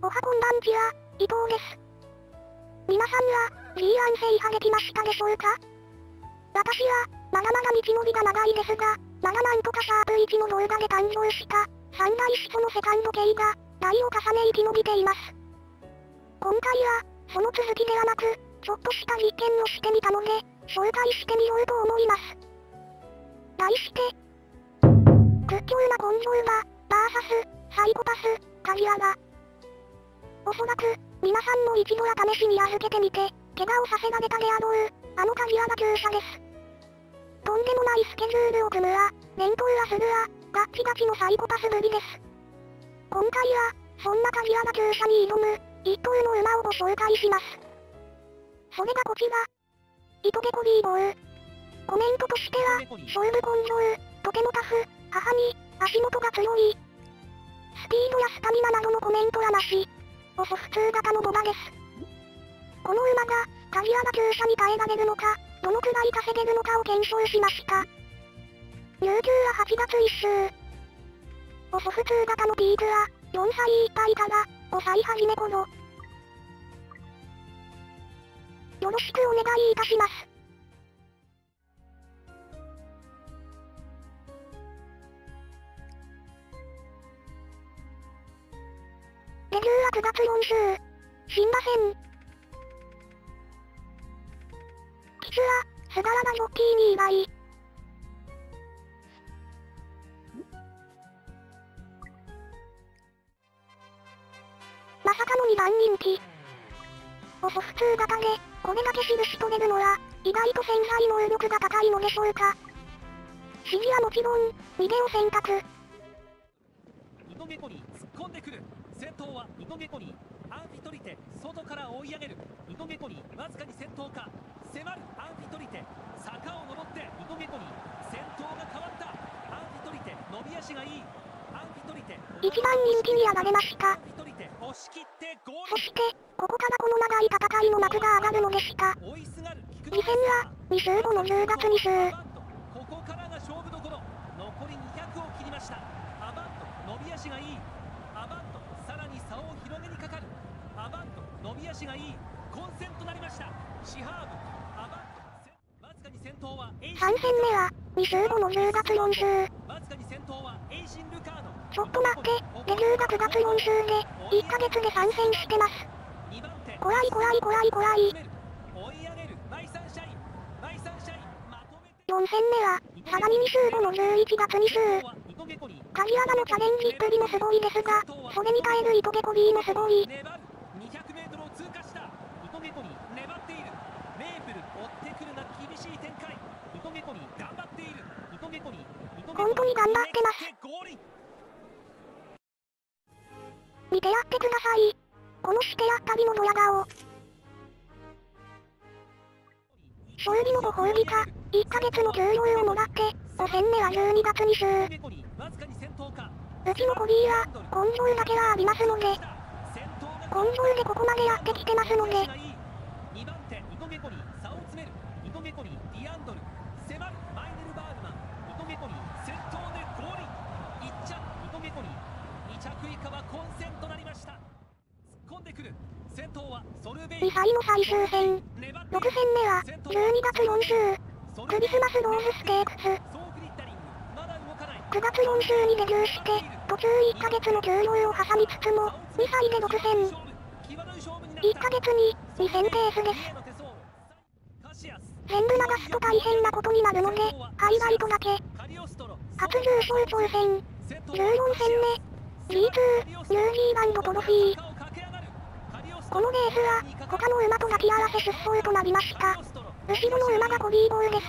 おはこんばんちは、伊藤です。皆さんは、フリーラン制覇できましたでしょうか？私は、まだまだ道のりが長いですが、まだなんとかシャープ1の動画で誕生した、三大始祖のセカンド系が、代を重ね生き延びています。今回は、その続きではなく、ちょっとした実験をしてみたので、紹介してみようと思います。題して、屈強な根性馬、VS、サイコパス、鍵穴。おそらく、皆さんも一度は試しに預けてみて、怪我をさせられたであろう、あの鍵穴厩舎です。とんでもないスケジュールを組むわ、連投はするわ、ガッチガチのサイコパスぶりです。今回は、そんな鍵穴厩舎に挑む、一頭の馬をご紹介します。それがこちら。イトゲコビーボー。コメントとしては、勝負根性、とてもタフ、母に、足元が強い。スピードやスタミナなどのコメントはなし。オソ普通型のボバです。この馬が、鍵穴厩舎に耐えられるのか、どのくらい稼げるのかを検証しました。入厩は8月1週。オソ普通型のピークは、4歳いっぱいから5歳始め頃。よろしくお願いいたします。デビューは9月4週。新馬戦。実は、菅原がジョッキーに意外。まさかの2番人気。オソ普通型で、これだけ印取れるのは、意外と潜在能力が高いのでしょうか。指示はもちろん、逃げを選択。 ウトゲコに突っ込んでくる。先頭はウトゲコにアンフィトリテ、外から追い上げる。ウトゲコにわずかに先頭か。迫るアンフィトリテ、坂を登ってウトゲコに先頭が変わった。アンフィトリテ、伸び足がいい。アンフィトリテ、 一番人気に上がれました。 アンフィトリテ、押し切ってゴール。 そして、ここからこの長い戦いの幕が上がるのでした。 追いすがる次戦は、2週後の10月2週。 ここからが勝負どころ。残り200を切りました。アバント、伸び足がいい。アバント、さらに差を広げにかかる。アバント、伸び足がいい。混戦となりました。シハーブ、アバント、わずかに先頭は 3戦目は、2週後の10月4週。 わずかに先頭はエイシン・ルカーノ。 ちょっと待って、デビューが9月4週で、1ヶ月で参戦してます。怖い怖い怖い怖い。 追い上げるマイサンシャイン。マイサンシャイン、まとめて 4戦目は、さらに2週後の11月2週。鍵穴のチャレンジっぷりもすごいですが、それに耐えるイトゲコビーもすごい。 粘る。200メートルを通過した。ウトゲコに粘っている。メープル追ってくるが厳しい展開。ウトゲコに頑張っている。ウトゲコに本当に頑張ってます。見てやってください。このしてやったりのドヤ顔。勝利のご褒美か、1ヶ月の給料をもらって、5戦目は12月2週。うちのコビーは、根性だけはありますので、根性でここまでやってきてますので、 2番手、ウトゲコに差を詰める。ウトゲコにディアンドル、迫るマイネルバーグマン。ウトゲコに先頭でゴール。1着、ウトゲコに2着以下は混戦となりました。突っ込んでくる。先頭はソルベイ。 2歳の最終戦。6戦目は、12月4週。クリスマスローズステークス。9月4週にデビューして、途中1ヶ月の休養を挟みつつも、2歳で6戦。1ヶ月に、2戦ペースです。全部流すと大変なことになるので、ハイライトだけ。初優勝挑戦。14戦目。G2、ニュージーランドトロフィー。このレースは、他の馬と抱き合わせ出走となりました。後ろの馬がコビーボーです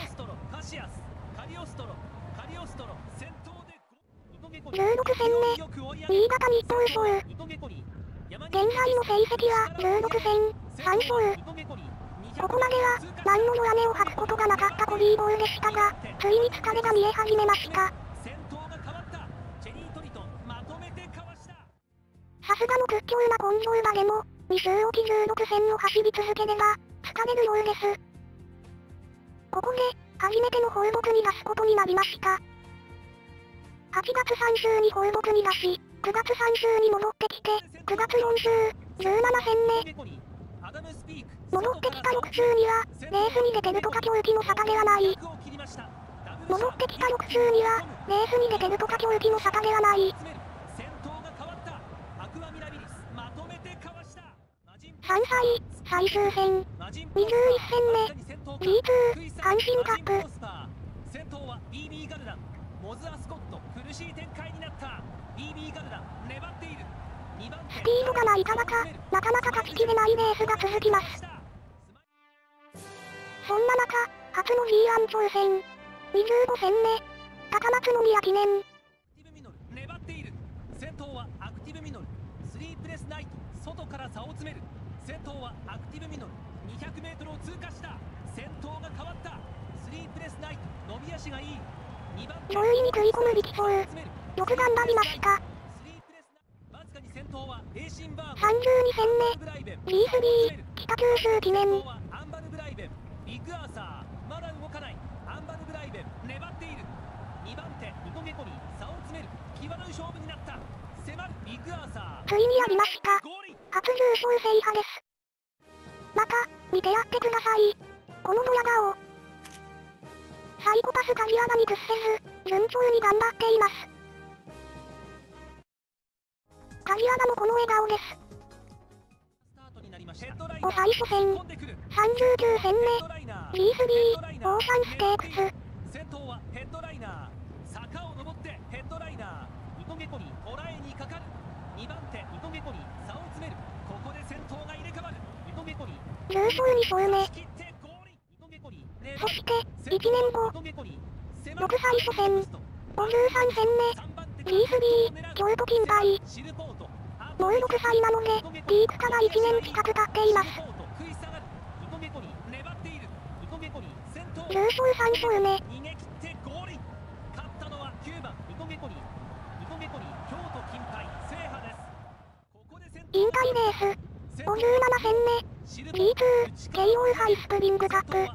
。16戦目、新潟日東賞。現在の成績は16戦、3勝。ここまでは、何の弱音を吐くことがなかったコビーボーでしたが、ついに疲れが見え始めました。さすがの屈強な根性馬でも、2週おき16戦を走り続ければ、疲れるようです。ここで、初めての放牧に出すことになりました。8月3週に放牧に出し、 9月3週に戻ってきて、9月4週、17戦目。戻ってきた6週には、レースに出てるとか狂気も沙汰ではない。戻ってきた6週には、レースに出てるとか狂気も沙汰ではない。3歳、最終戦、21戦目、G2、阪神カップ。 先頭は BB ガルダン、モズアスコット、苦しい展開になった。BB ガルダン、粘っている。 スピードがないからか、なかなか勝ちきれないレースが続きます。そんな中、初の G1 挑戦、25戦目、高松宮記念。 粘っている。先頭はアクティブミノル、スリープレスナイト、外から差を詰める。先頭はアクティブミノル、200メートルを通過した。先頭が変わった。スリープレスナイト、伸び足がいい。 上位に食い込む力走。よく頑張りました。 32戦目、G3、北九州記念。 アンバルブライベン、ビッグアーサー、まだ動かない。アンバルブライベン、粘っている。2番手、ウトゲコに差を詰める。際どい勝負になった。迫るビッグアーサー。 ついにやりました。初優勝制覇です。また、見てやってください。このドヤ顔。サイコパス鍵穴に屈せず、順調に頑張っています。鍵穴もこの笑顔です。5歳初戦、39戦目、G3、オーシャンステークス。 先頭はヘッドライナー。坂を登ってヘッドライナー。ウトゲコに捉えにかかる。2番手、ウトゲコに差を詰める。ここで先頭が入れ替わる。ウトゲコに優勝2勝目。そして、1年後、6歳初戦、53戦目、G3、京都金杯。もう6歳なので、ピークから1年近く経っています。優勝3勝目。引退レース、57戦目、G2、京王ハイスプリングカップ。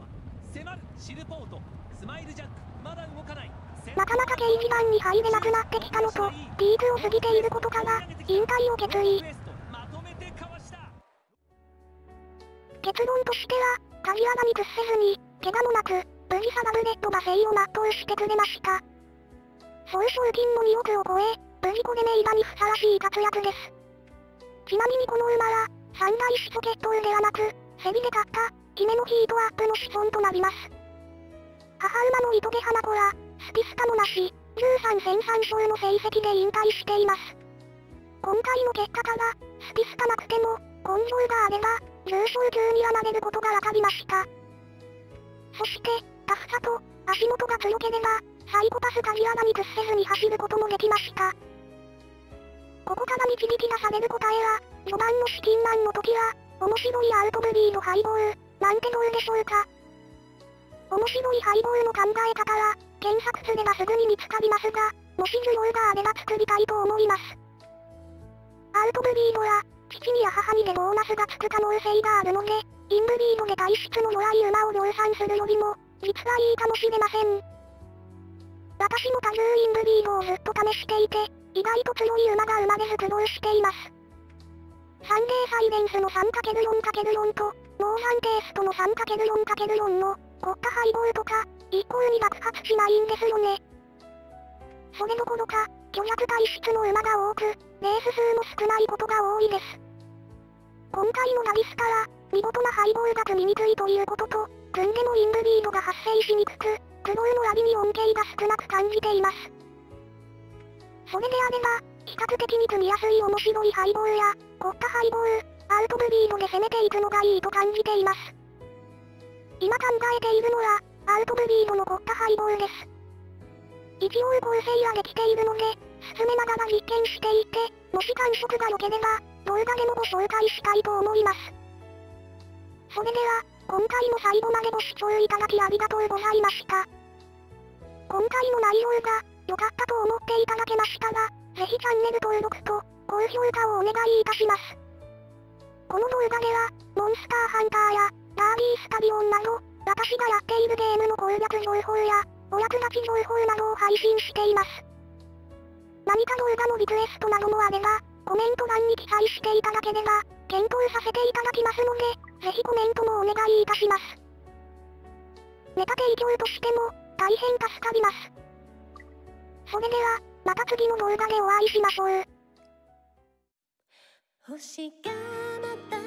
なかなか掲示板に入れなくなってきたのと、ピークを過ぎていることから、引退を決意。結論としては、鍵穴に屈せずに、怪我もなく、無事サラブレッドが生を全うしてくれました。総賞金も2億を超え、無事これ名馬にふさわしい活躍です。ちなみにこの馬は、三大始祖決闘ではなく、競りで勝った、決めのヒートアップの子孫となります。母馬の糸毛花子は、スピスタもなし、13戦3勝の成績で引退しています。今回の結果から、スピスタなくても、根性があれば、重賞級にはなれることが分かりました。そして、タフさと、足元が強ければ、サイコパス鍵穴に屈せずに走ることもできました。ここから導き出される答えは、序盤の資金難の時は、面白いアウトブリードハイボール、なんてどうでしょうか。面白いハイボールの考え方は、検索すればすぐに見つかりますが、もし需要があれば作りたいと思います。アウトブリードは、父にや母にでボーナスがつく可能性があるので、インブリードで体質の弱い馬を量産するよりも、実はいいかもしれません。私も多重インブリードをずっと試していて、意外と強い馬が生まれず苦労しています。サンデーサイレンスの 3×4×4 と、モーガンテーストの 3×4×4 の、国家ハイボールとか、一向に爆発しないんですよね。それどころか、虚弱体質の馬が多く、レース数も少ないことが多いです。今回のラビスカは、見事なハイボールが組みにくいということと、組んでもインブリードが発生しにくく、クロウのラビに恩恵が少なく感じています。それであれば、比較的に組みやすい面白いハイボールや、国家ハイボール、アウトブリードで攻めていくのがいいと感じています。今考えているのは、アウトブリードの国家ハイボールです。一応構成はできているので、進めながら実験していって、もし感触が良ければ、動画でもご紹介したいと思います。それでは、今回も最後までご視聴いただきありがとうございました。今回の内容が、良かったと思っていただけましたら、ぜひチャンネル登録と、高評価をお願いいたします。この動画では、モンスターハンターや、ダービースタリオンなど、私がやっているゲームの攻略情報や、お役立ち情報などを配信しています。 何か動画のリクエストなどもあれば、コメント欄に記載していただければ、検討させていただきますので、ぜひコメントもお願いいたします。ネタ提供としても、大変助かります。それでは、また次の動画でお会いしましょう。 星がまた